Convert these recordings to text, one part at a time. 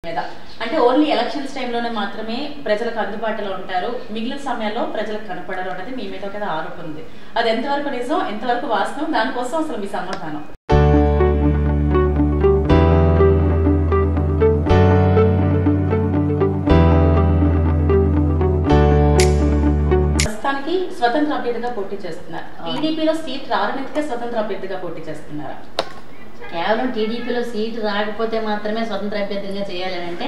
లేదా అంటే only elections టైంలోనే మాత్రమే ప్రజలకు అందుబాటులో ఉంటారు, మిగిలిన సమయాల్లో ప్రజలకు కనపడరు అనేది మీ మీద ఒక ఆరోపణ ఉంది. అది ఎంతవరకు నిజం, ఎంతవరకు వాస్తవం, దానికోసం అసలు మీ సమాధానం? ప్రస్తుతానికి స్వతంత్ర అభ్యర్థిగా పోటీ చేస్తున్నారు. టీడీపీలో సీట్ రారనికే స్వతంత్ర అభ్యర్థిగా పోటీ చేస్తున్నారా? కేవలం టీడీపీలో సీటు రాకపోతే మాత్రమే స్వతంత్ర అభ్యర్థిగా చేయాలని అంటే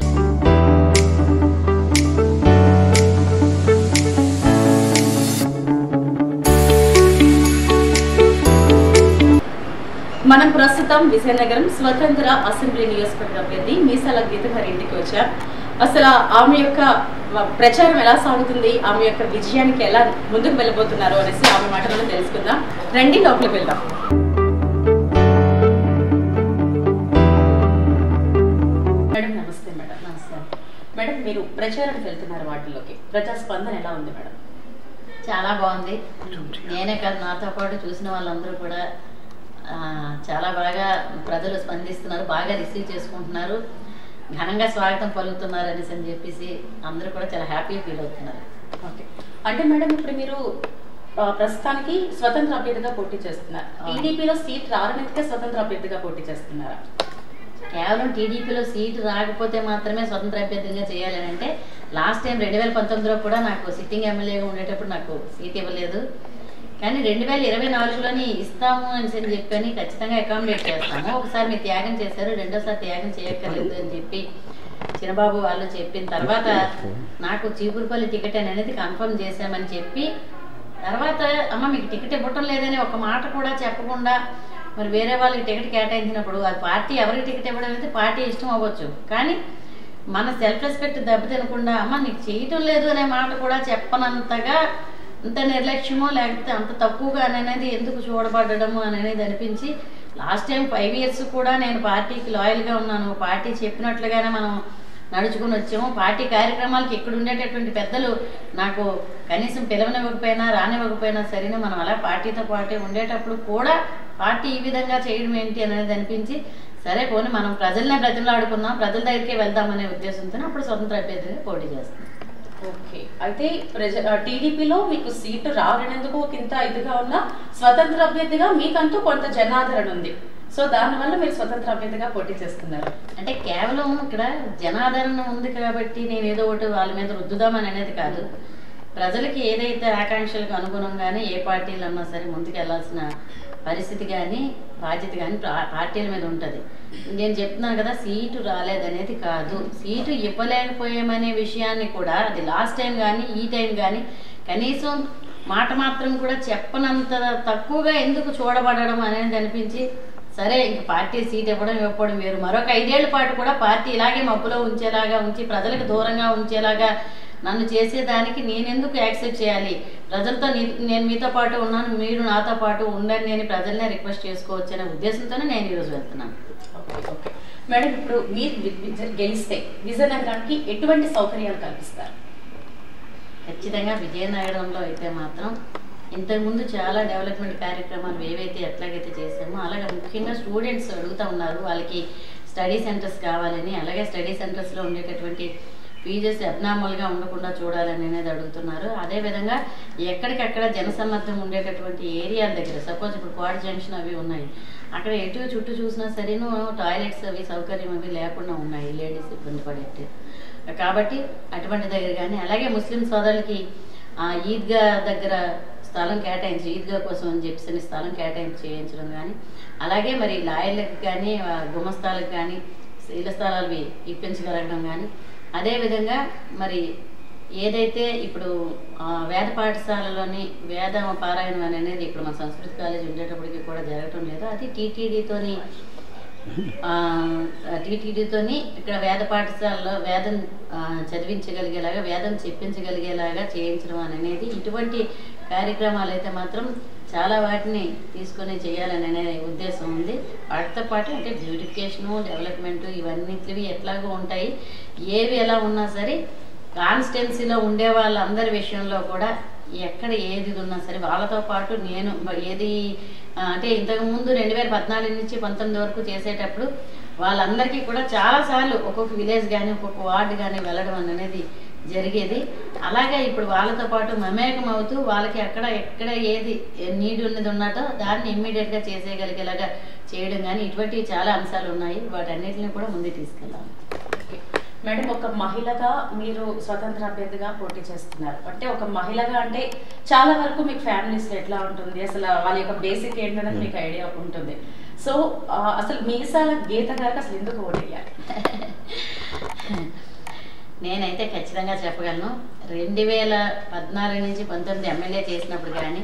మనం ప్రస్తుతం విజయనగరం స్వతంత్ర అసెంబ్లీ నియోజకవర్గ అభ్యర్థి మీసాల గీత గారి ఇంటికి వచ్చారు. అసలు ఆమె యొక్క ప్రచారం ఎలా సాగుతుంది, ఆమె యొక్క విజయానికి ఎలా ముందుకు వెళ్ళబోతున్నారు అనేసి ఆమె మాటలను తెలుసుకుందాం. రండి లోపలికి వెళ్దాం. మేడం నమస్తే. మేడం నమస్కారం. మేడం మీరు ప్రచారానికి వెళ్తున్నారు, వాటిలోకి ప్రజాస్పందన ఎలా ఉంది మేడం? చాలా బాగుంది. నేనే కాదు, నాతో పాటు చూసిన వాళ్ళందరూ కూడా చాలా బాగా ప్రజలు స్పందిస్తున్నారు, బాగా రిసీవ్ చేసుకుంటున్నారు, ఘనంగా స్వాగతం పలుకుతున్నారు అనేసి అని చెప్పేసి అందరూ కూడా చాలా హ్యాపీగా ఫీల్ అవుతున్నారు. ఓకే, అంటే మేడం ఇప్పుడు మీరు ప్రస్తుతానికి స్వతంత్ర అభ్యర్థిగా పోటీ చేస్తున్నారు. టీడీపీలో సీట్ రారనికే స్వతంత్ర అభ్యర్థిగా పోటీ చేస్తున్నారా? కేవలం టీడీపీలో సీటు రాకపోతే మాత్రమే స్వతంత్ర అభ్యర్థిగా చేయాలని అంటే లాస్ట్ టైం 2019లో కూడా నాకు సిట్టింగ్ ఎమ్మెల్యేగా ఉండేటప్పుడు నాకు సీట్ ఇవ్వలేదు. కానీ 2024లోని ఇస్తాము అని చెప్పని ఖచ్చితంగా అకామిడేట్ చేస్తాము. ఒకసారి మీరు త్యాగం చేశారు, రెండోసారి త్యాగం చేయక్కర్లేదు అని చెప్పి చిన్నబాబు వాళ్ళు చెప్పిన తర్వాత నాకు చీపురుపల్లి టికెట్ అనేది కన్ఫర్మ్ చేశామని చెప్పి తర్వాత అమ్మ మీకు టికెట్ ఇవ్వటం లేదని ఒక మాట కూడా చెప్పకుండా మరి వేరే వాళ్ళకి టికెట్ కేటాయించినప్పుడు అది పార్టీ ఎవరికి టికెట్ ఇవ్వడం అయితే పార్టీ ఇష్టం అవ్వచ్చు, కానీ మన సెల్ఫ్ రెస్పెక్ట్ దెబ్బతినకుండా అమ్మ నీకు చేయటం లేదు అనే మాట కూడా చెప్పనంతగా అంత నిర్లక్ష్యమో లేకపోతే అంత తక్కువగా అనేది ఎందుకు చూడబడము అనేది అనిపించి లాస్ట్ టైం 5 years కూడా నేను పార్టీకి లాయల్గా ఉన్నాను. పార్టీ చెప్పినట్లుగానే మనం నడుచుకుని వచ్చాము. పార్టీ కార్యక్రమాలకి ఇక్కడ ఉండేటటువంటి పెద్దలు నాకు కనీసం పిలవనివ్వకపోయినా రానివ్వకపోయినా సరే మనం అలా పార్టీతో పాటు ఉండేటప్పుడు కూడా పార్టీ ఈ విధంగా చేయడం ఏంటి అనేది అనిపించి సరే పోనీ మనం ప్రజలనే బ్రతిమలాడుకుందాం, ప్రజల దగ్గరికి వెళ్దామనే ఉద్దేశంతో అప్పుడు స్వతంత్ర అభ్యర్థిగా పోటీ చేస్తాం. ఓకే, అయితే టీడీపీలో మీకు సీటు రావడానికి ఒక ఇంత ఇదిగా ఉన్న స్వతంత్ర అభ్యర్థిగా మీకంటూ కొంత జనాదరణ ఉంది. సో దానివల్ల మీరు స్వతంత్ర అభ్యర్థిగా పోటీ చేస్తున్నారు. అంటే కేవలం ఇక్కడ జనాదరణ ఉంది కాబట్టి నేను ఏదో ఒకటి వాళ్ళ మీద రుద్దుదామని అనేది కాదు. ప్రజలకి ఏదైతే ఆకాంక్షలకు అనుగుణంగానే ఏ పార్టీలు అన్నా సరే ముందుకు వెళ్లాల్సిన పరిస్థితి కానీ బాధ్యత కానీ పార్టీల మీద ఉంటుంది. నేను చెప్తున్నాను కదా, సీటు రాలేదనేది కాదు, సీటు ఇవ్వలేకపోయామనే విషయాన్ని కూడా అది లాస్ట్ టైం కానీ ఈ టైం కానీ కనీసం మాట మాత్రం కూడా చెప్పనంత తక్కువగా ఎందుకు చూడబడడం అనేది అనిపించి సరే ఇంక పార్టీ సీట్ ఇవ్వకపోవడం వేరు, మరొక 5 ఏళ్ల పాటు కూడా పార్టీ ఇలాగే మబ్బులో ఉంచేలాగా ఉంచి ప్రజలకు దూరంగా ఉంచేలాగా నన్ను చేసేదానికి నేనెందుకు యాక్సెప్ట్ చేయాలి? ప్రజలతో నేను మీతో పాటు ఉన్నాను, మీరు నాతో పాటు ఉండండి, నేను ప్రజల్నే రిక్వెస్ట్ చేసుకోవచ్చు అనే ఉద్దేశంతోనే నేను ఈరోజు వెళ్తున్నాను. మేడం ఇప్పుడు మీరు గెలిస్తే విజయనగరానికి ఎటువంటి సౌకర్యాలు కల్పిస్తారు? ఖచ్చితంగా విజయనగరంలో అయితే మాత్రం ఇంతకుముందు చాలా డెవలప్మెంట్ కార్యక్రమాలు ఏవైతే ఎట్లాగైతే చేసామో అలాగే ముఖ్యంగా స్టూడెంట్స్ అడుగుతూ ఉన్నారు, వాళ్ళకి స్టడీ సెంటర్స్ కావాలని, అలాగే స్టడీ సెంటర్స్లో ఉండేటటువంటి ఫీజెస్ అబ్నార్మల్గా ఉండకుండా చూడాలని అనేది అడుగుతున్నారు. అదేవిధంగా ఎక్కడికక్కడ జనసమ్మర్దం ఉండేటటువంటి ఏరియాల దగ్గర సపోజ్ ఇప్పుడు క్వాడ్ జంక్షన్ అవి ఉన్నాయి, అక్కడ ఎటు చుట్టూ చూసినా సరేను టాయిలెట్స్ అవి సౌకర్యం అవి లేకుండా ఉన్నాయి, లేడీస్ ఇబ్బంది పడేట్టు. కాబట్టి అటువంటి దగ్గర కానీ అలాగే ముస్లిం సోదరులకి ఈద్గా దగ్గర స్థలం కేటాయించి ఈద్గా కోసం అని చెప్పి స్థలం కేటాయించి చేయించడం కానీ, అలాగే మరి లాయర్లకు కానీ గుమస్తాలకు కానీ ఇళ్ల స్థలాలు ఇప్పించగలగడం కానీ, అదేవిధంగా మరి ఏదైతే ఇప్పుడు వేద పాఠశాలలోని వేద పారాయణం అనేది ఇప్పుడు మన సంస్కృతి కాలేజ్ ఉండేటప్పటికి కూడా జరగటం లేదు, అది టీటీడీతోని ఇక్కడ వేద పాఠశాలలో వేదం చదివించగలిగేలాగా వేదం చెప్పించగలిగేలాగా చేయించడం అనేది ఇటువంటి కార్యక్రమాలు అయితే మాత్రం చాలా వాటిని తీసుకొని చేయాలనే ఉద్దేశం ఉంది. వాటితో పాటు అంటే బ్యూటిఫికేషను డెవలప్మెంటు ఇవన్నిటివి ఎట్లాగో ఉంటాయి. ఏవి ఎలా ఉన్నా సరే కాన్స్టిట్యున్సీలో ఉండే వాళ్ళందరి విషయంలో కూడా ఎక్కడ ఏది ఉన్నా సరే వాళ్ళతో పాటు నేను ఏది అంటే ఇంతకుముందు 2014 నుంచి 19 వరకు చేసేటప్పుడు వాళ్ళందరికీ కూడా చాలాసార్లు ఒక్కొక్క విలేజ్ కానీ ఒక్కొక్క వార్డు కానీ వెళ్ళడం అనేది జరిగేది. అలాగే ఇప్పుడు వాళ్ళతో పాటు మమేకం అవుతూ వాళ్ళకి ఎక్కడ ఏది నీడ్ ఉన్నది ఉన్నదో దాన్ని ఇమ్మీడియట్గా చేసేయగలిగేలాగా చేయడం కానీ ఇటువంటివి చాలా అంశాలు ఉన్నాయి. వాటన్నిటిని కూడా ముందుకు తీసుకెళ్ళాలి. మేడం, ఒక మహిళగా మీరు స్వతంత్ర అభ్యర్థిగా పోటీ చేస్తున్నారు అంటే ఒక మహిళగా అంటే చాలా వరకు మీకు ఫ్యామిలీస్ ఎట్లా ఉంటుంది, అసలు వాళ్ళ యొక్క బేసిక్ ఏంటనేది మీకు ఐడియా ఉంటుంది. సో అసలు మీసాల గీత గారికి అసలు ఎందుకు ఓటు వేయాలి? నేనైతే ఖచ్చితంగా చెప్పగలను. 2014 నుంచి 19 ఎమ్మెల్యే చేసినప్పుడు కానీ,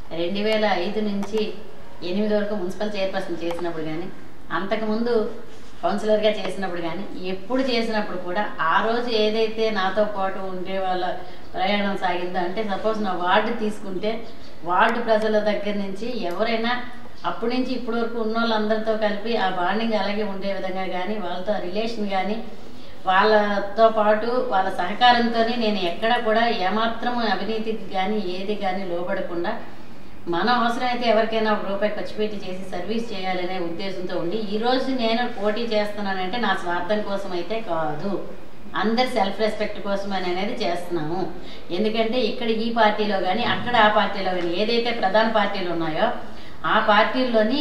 2005 నుంచి 8 వరకు మున్సిపల్ చైర్పర్సన్ చేసినప్పుడు కానీ, అంతకుముందు కౌన్సిలర్గా చేసినప్పుడు కానీ, ఎప్పుడు చేసినప్పుడు కూడా ఆ రోజు ఏదైతే నాతో పాటు ఉండే వాళ్ళ ప్రయాణం సాగిందో, అంటే సపోజ్ నా వార్డు తీసుకుంటే వార్డు ప్రజల దగ్గర నుంచి ఎవరైనా అప్పటి నుంచి ఇప్పటి వరకు ఉన్న వాళ్ళందరితో కలిపి ఆ బాండింగ్ అలాగే ఉండే విధంగా కానీ, వాళ్ళతో రిలేషన్ కానీ, వాళ్ళతో పాటు వాళ్ళ సహకారంతో నేను ఎక్కడ కూడా ఏమాత్రం అవినీతికి కానీ ఏది కానీ లోబడకుండా మన అవసరమైతే ఎవరికైనా ₹1 ఖర్చు పెట్టి చేసి సర్వీస్ చేయాలనే ఉద్దేశంతో ఉండి ఈరోజు నేను పోటీ చేస్తున్నానంటే నా స్వార్థం కోసం అయితే కాదు, అందరి సెల్ఫ్ రెస్పెక్ట్ కోసం అనేది చేస్తున్నాము. ఎందుకంటే ఇక్కడ ఈ పార్టీలో కానీ అక్కడ ఆ పార్టీలో కానీ ఏదైతే ప్రధాన పార్టీలు ఉన్నాయో ఆ పార్టీల్లోని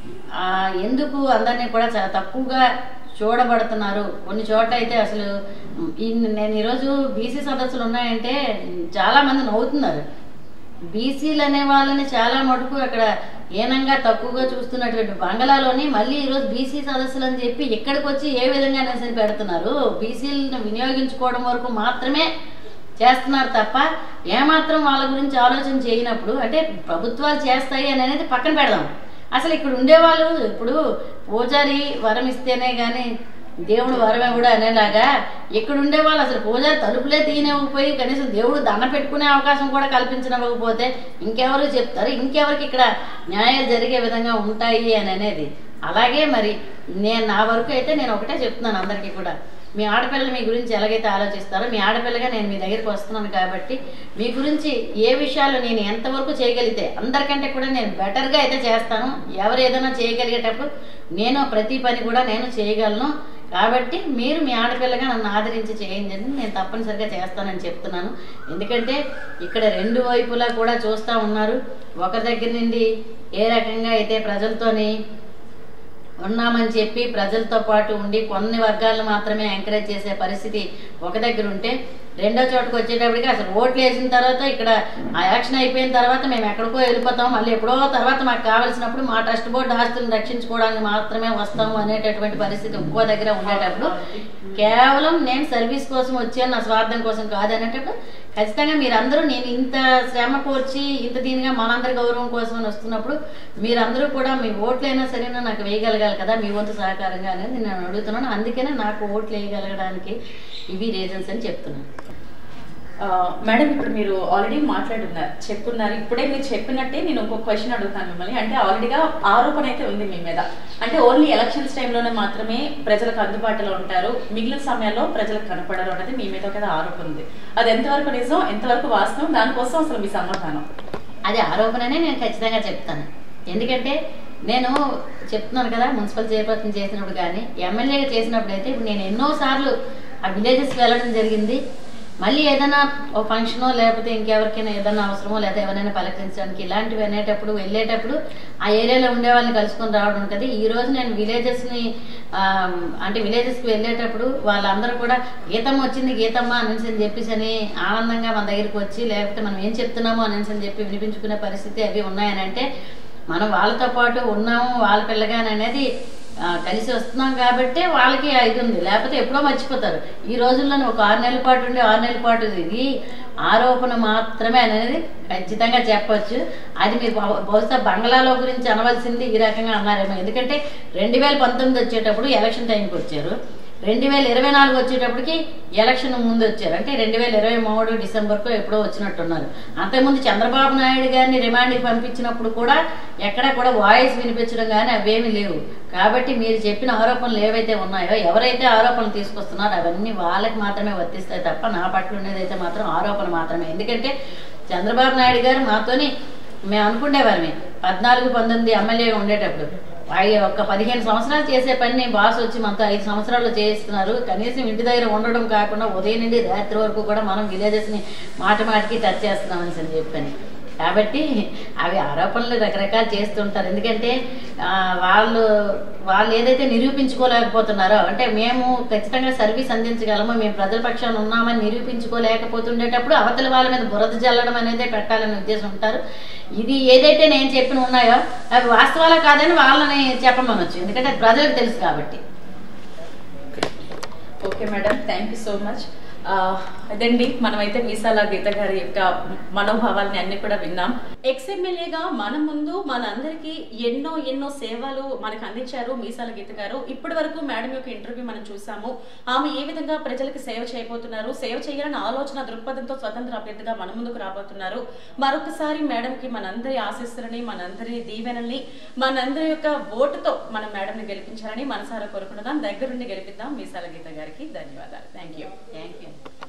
ఎందుకు అందరినీ కూడా చాలా తక్కువగా చూడబడుతున్నారు. కొన్ని చోట్ల అయితే అసలు నేను ఈరోజు బీసీ సదస్సులు ఉన్నాయంటే చాలామంది నవ్వుతున్నారు. బీసీలు అనే వాళ్ళని చాలా మటుకు అక్కడ ఏనంగా తక్కువగా చూస్తున్నటువంటి బంగ్లాలోని మళ్ళీ ఈరోజు బీసీ సదస్సులు అని చెప్పి ఇక్కడికి వచ్చి ఏ విధంగా అనేసి పెడుతున్నారు. బీసీలను వినియోగించుకోవడం వరకు మాత్రమే చేస్తున్నారు తప్ప ఏమాత్రం వాళ్ళ గురించి ఆలోచన చేయనప్పుడు, అంటే ప్రభుత్వాలు చేస్తాయి అనేది పక్కన పెడదాం. అసలు ఇక్కడ ఉండేవాళ్ళు ఇప్పుడు పూజారి వరం ఇస్తేనే కానీ దేవుడు వరమే కూడా అనేలాగా ఇక్కడ ఉండేవాళ్ళు అసలు పూజారి తలుపులే తీయనివ్వకపోయి కనీసం దేవుడు దండ పెట్టుకునే అవకాశం కూడా కల్పించనివ్వకపోతే ఇంకెవరు చెప్తారు, ఇంకెవరికి ఇక్కడ న్యాయాలు జరిగే విధంగా ఉంటాయి అనేది. అలాగే మరి నా వరకు అయితే నేను ఒకటే చెప్తున్నాను అందరికీ కూడా, మీ ఆడపిల్లలు మీ గురించి ఎలాగైతే ఆలోచిస్తారో మీ ఆడపిల్లగా నేను మీ దగ్గరికి వస్తున్నాను కాబట్టి మీ గురించి ఏ విషయాలు నేను ఎంతవరకు చేయగలిగితే అందరికంటే కూడా నేను బెటర్గా అయితే చేస్తాను. ఎవరు ఏదైనా చేయగలిగేటప్పుడు నేను ప్రతి పని కూడా నేను చేయగలను. కాబట్టి మీరు మీ ఆడపిల్లగా నన్ను ఆదరించి చేయండి, నేను తప్పనిసరిగా చేస్తానని చెప్తున్నాను. ఎందుకంటే ఇక్కడ రెండు వైపులా కూడా చూస్తూ ఉన్నారు. ఒకరి దగ్గర నుండి ఏ రకంగా అయితే ప్రజలతోని ఉన్నామని చెప్పి ప్రజలతో పాటు ఉండి కొన్ని వర్గాలను మాత్రమే ఎంకరేజ్ చేసే పరిస్థితి ఒక దగ్గర ఉంటే, రెండో చోటుకు వచ్చేటప్పటికి అసలు ఓట్లు వేసిన తర్వాత ఇక్కడ ఆ యాక్షన్ అయిపోయిన తర్వాత మేము ఎక్కడికో వెళ్ళిపోతాం, మళ్ళీ ఎప్పుడో తర్వాత మాకు కావాల్సినప్పుడు మా ట్రస్ట్ బోర్డు ఆస్తులను రక్షించుకోవడానికి మాత్రమే వస్తాము అనేటటువంటి పరిస్థితి ఇంకో దగ్గర ఉండేటప్పుడు, కేవలం నేను సర్వీస్ కోసం వచ్చాను నా స్వార్థం కోసం కాదనేటప్పుడు ఖచ్చితంగా మీరందరూ నేను ఇంత శ్రమ కోర్చి ఇంత దీనిగా మనందరి గౌరవం కోసం అని వస్తున్నప్పుడు మీరందరూ కూడా మీ ఓట్లైనా సరేనా నాకు వేయగలగాలి కదా మీ వంతు సహకారంగా అనేది నేను అడుగుతున్నాను. అందుకనే నాకు ఓట్లు వేయగలగడానికి ఇవి రీజన్స్ అని చెప్తున్నాను. మేడం, ఇప్పుడు మీరు ఆల్రెడీ చెప్పున్నారు. ఇప్పుడే మీరు చెప్పినట్టే నేను ఇంకొక క్వశ్చన్ అడుగుతాను మిమ్మల్ని. అంటే ఆల్రెడీగా ఆరోపణ అయితే ఉంది మీ మీద, అంటే ఓన్లీ ఎలక్షన్స్ టైంలోనే మాత్రమే ప్రజలకు అందుబాటులో ఉంటారు, మిగిలిన సమయాల్లో ప్రజలకు కనపడరు అనేది మీ మీద ఒక ఆరోపణ ఉంది. అది ఎంతవరకు నిజం, ఎంతవరకు వాస్తవం, దానికోసం అసలు మీ సమాధానం? అది ఆరోపణనే నేను ఖచ్చితంగా చెప్తాను. ఎందుకంటే నేను చెప్తున్నాను కదా, మున్సిపల్ చైర్పర్సన్ చేసినప్పుడు కానీ ఎమ్మెల్యేగా చేసినప్పుడు అయితే ఇప్పుడు నేను ఎన్నోసార్లు ఆ విలేజెస్కి వెళ్ళడం జరిగింది. మళ్ళీ ఏదైనా ఓ ఫంక్షనో లేకపోతే ఇంకెవరికైనా ఏదైనా అవసరమో లేదా ఎవరైనా పలకరించడానికి ఇలాంటివి అనేటప్పుడు వెళ్ళేటప్పుడు ఆ ఏరియాలో ఉండే వాళ్ళని కలుసుకొని రావడం ఉంటుంది. ఈరోజు నేను విలేజెస్కి వెళ్ళేటప్పుడు వాళ్ళందరూ కూడా గీతమ్మ వచ్చింది గీతమ్మ అనేసి చెప్పేసి అని ఆనందంగా మన దగ్గరికి వచ్చి, లేకపోతే మనం ఏం చెప్తున్నామో అనేసి చెప్పి వినిపించుకునే పరిస్థితి అవి ఉన్నాయని అంటే మనం వాళ్ళతో పాటు ఉన్నాము, వాళ్ళ పిల్లగాని అనేది కలిసి వస్తున్నాం కాబట్టి వాళ్ళకి ఇది ఉంది, లేకపోతే ఎప్పుడో మర్చిపోతారు. ఈ రోజుల్లోనే ఒక 6 నెలల పాటు ఉండి 6 నెలల పాటు ఇది ఆరోపణ మాత్రమే అనేది ఖచ్చితంగా చెప్పొచ్చు. అది మీరు బహుశా బంగ్లాలో గురించి అనవలసింది ఈ రకంగా అన్నారేమో. ఎందుకంటే 2019 వచ్చేటప్పుడు ఎలక్షన్ టైంకి వచ్చారు, 2024 వచ్చేటప్పటికి ఎలక్షన్ ముందు వచ్చారు, అంటే 2023 డిసెంబర్కు ఎప్పుడో వచ్చినట్టున్నారు. అంతకుముందు చంద్రబాబు నాయుడు గారిని రిమాండ్కి పంపించినప్పుడు కూడా ఎక్కడా కూడా వాయిస్ వినిపించడం కానీ అవేమీ లేవు. కాబట్టి మీరు చెప్పిన ఆరోపణలు ఏవైతే ఉన్నాయో, ఎవరైతే ఆరోపణలు తీసుకొస్తున్నారో అవన్నీ వాళ్ళకి మాత్రమే వర్తిస్తాయి తప్ప నా పట్ల ఉండేదైతే మాత్రం ఆరోపణ మాత్రమే. ఎందుకంటే చంద్రబాబు నాయుడు గారు మాతోని మేము అనుకునేవారమే 14-19 ఎమ్మెల్యేగా ఉండేటప్పుడు ఒక 15 సంవత్సరాలు చేసే పని బాస్ వచ్చి మనతో 5 సంవత్సరాలు చేయిస్తున్నారు. కనీసం ఇంటి దగ్గర ఉండడం కాకుండా ఉదయం నుండి రాత్రి వరకు కూడా మనం విలేజెస్ని మాటికి టచ్ చేస్తున్నామని చెప్పని. కాబట్టి అవి ఆరోపణలు రకరకాలు చేస్తుంటారు. ఎందుకంటే వాళ్ళు ఏదైతే నిరూపించుకోలేకపోతున్నారో, అంటే మేము ఖచ్చితంగా సర్వీస్ అందించగలము, మేము ప్రజల పక్షాన ఉన్నామని నిరూపించుకోలేకపోతుండేటప్పుడు అవతల వాళ్ళ మీద బురద జల్లడం అనేది పెట్టాలనే ఉద్దేశం ఉంటారు. ఇది ఏదైతే నేను చెప్పిన ఉన్నాయో అవి వాస్తవాలా కాదని వాళ్ళని చెప్పమనొచ్చు, ఎందుకంటే అది ప్రజలకు తెలుసు కాబట్టి. Okay madam, thank you so much. అదండి, మనమైతే మీసాల గీత గారి యొక్క మనోభావాలని అన్ని కూడా విన్నాం. ఎక్స్ఎమ్మెల్యేగా మన ముందు మనందరికీ ఎన్నో సేవలు మనకు అందించారు మీసాల గీత గారు. ఇప్పటి వరకు మేడం యొక్క ఇంటర్వ్యూ మనం చూసాము. ఆమె ఏ విధంగా ప్రజలకు సేవ చేయబోతున్నారు, సేవ చేయాలని ఆలోచన దృక్పథంతో స్వతంత్ర అభ్యర్థిగా మన ముందుకు రాబోతున్నారు. మరొకసారి మేడంకి మనందరి ఆశీస్సులని, మనందరి దీవెనల్ని, మనందరి యొక్క ఓటుతో మనం మేడంని గెలిపించాలని మనసారా కోరుకుంటున్నాం. దగ్గరుండి గెలిపిద్దాం మీసాల గీత గారికి. ధన్యవాదాలు. Thank you.